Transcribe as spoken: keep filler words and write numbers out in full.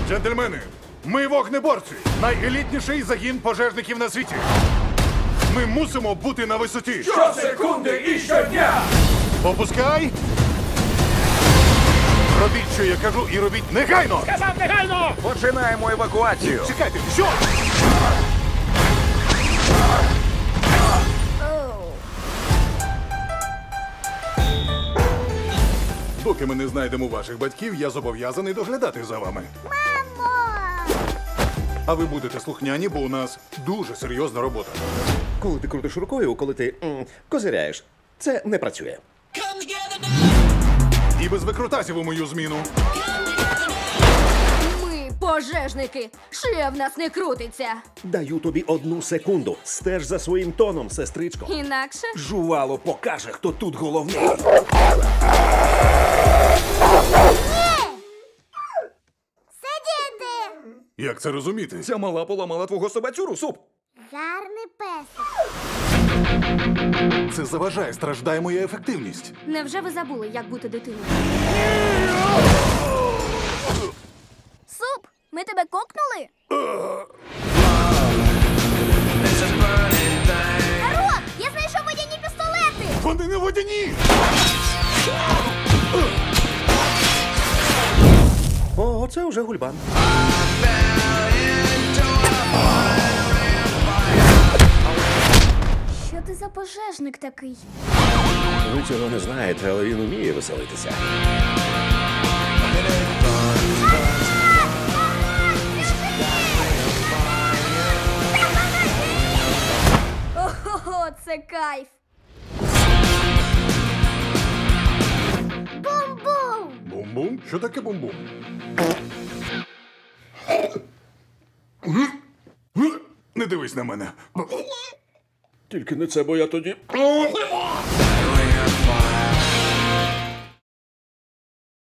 Джентльмени, ми вогнеборці, найелітніший загін пожежників на світі. Ми мусимо бути на висоті. Щосекунди і щодня! Опускай! Робіть, що я кажу, і робіть негайно! Казав негайно! Починаємо евакуацію. Чекайте, що? Доки ми не знайдемо ваших батьків, я зобов'язаний доглядати за вами. Мамо! А ви будете слухняні, бо у нас дуже серйозна робота. Коли ти крутиш рукою, коли ти м, козиряєш, це не працює. І без викрутасів у мою зміну. Ми пожежники. Шия в нас не крутиться. Даю тобі одну секунду. Стеж за своїм тоном, сестричко. Інакше Жувало покаже, хто тут головний. Сидіти! Як це розуміти? Ця мала поламала твого собацюру, суп. Гарний песик. Це заважає, страждає моя ефективність. невже ви забули, як бути дитиною? Суп, ми тебе кокнули? Народ, я знайшов водяні пістолети! Вони не водяні! О, це вже гульбан. Що ти за пожежник такий? Ви цього не знаєте, але він уміє веселитися. Ого, це кайф. Бум-бум! Бум-бум? Що таке бум-бум? Не дивись на мене. Тільки не це, бо я тоді...